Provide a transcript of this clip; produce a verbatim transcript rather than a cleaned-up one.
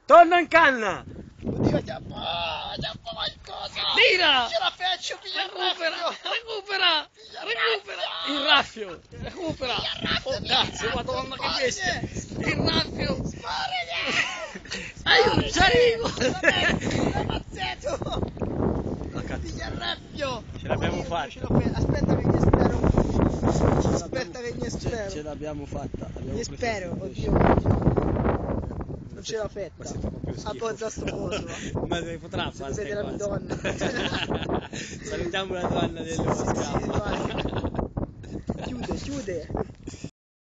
Torna in canna! Oddio, c'è un po', c'è un po' qualcosa! Tira! Ce la faccio, piglia il Recupera! raffio! Recupera! Recupera! Il raffio! Recupera! Oh cazzo, madonna che bestia! Il raffio! Aiuto, ci arrivo! Mazzetto! Piglia il raffio! Ce l'abbiamo Oddio, fatta. ce l'ho fe- Aspetta che mi spero un po'. Aspetta che mi spero. Ce l'abbiamo fatta. Abbiamo Mi preso spero, il pesce. oddio. Non ce l'ho Ma fatta. siete proprio schifo. A pozza sto coso, va. Ma si potrà Se fare vedete la ste Madonna. cose. Salutiamo la donna del Sì, sì, scafo. vai. Chiude, chiude.